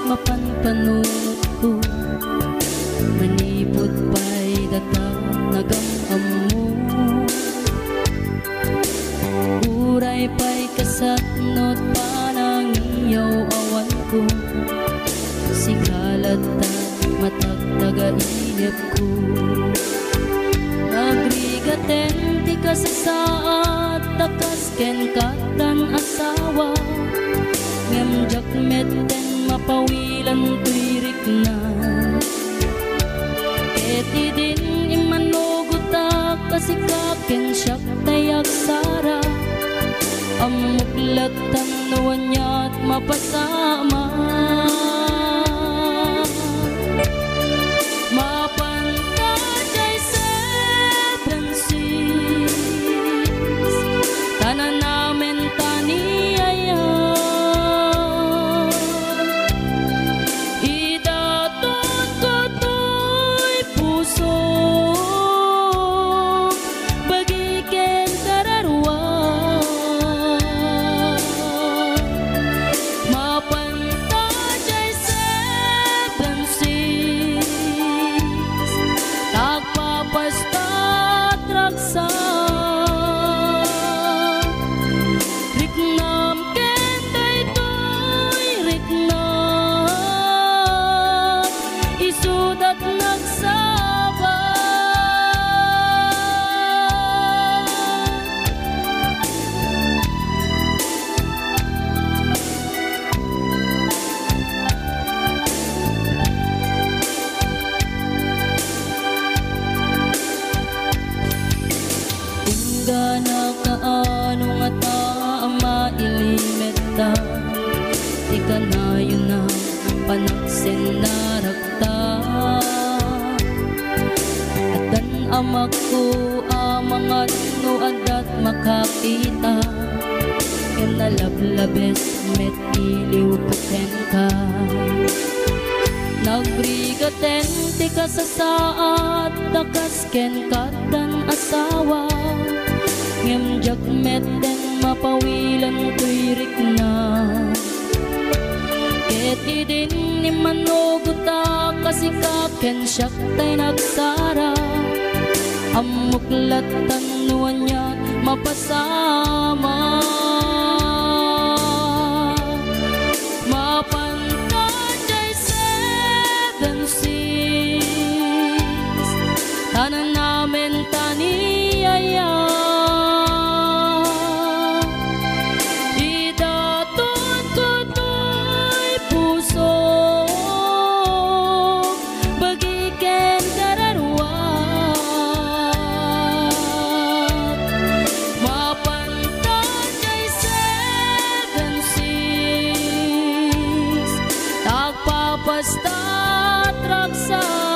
mapanpanunot ko. Manipod pa'y data nagamam mo. Uray pa'y kasatnot panangiyaw awan ko. Sikalat at matagtagainip ko. Nagrigaten ti kasasaat takas ken katan asawa. Ngem jakmeten mapawilan tuirik na. Eti din imanugutak kasikaken siyak tayak sara. Amuklatan nawan niya't mapasama. Gana kaano nga taama ilimeta. Di ka na yun na panaksin na rakta. At dan amak ko amangat no adat makakita. Ken nalablabes met iliw puten ka. Nagrigaten ti kasasaat takas ken katan asawa. Ngem jakmeten mapawilan tuirik na. Ket idin ni manuguta kasikaken siyak tay nagsara. Amuklatan nuwan niya mapasama. Mapantajay 7 seas tanan namin taniyaya. Basta traksa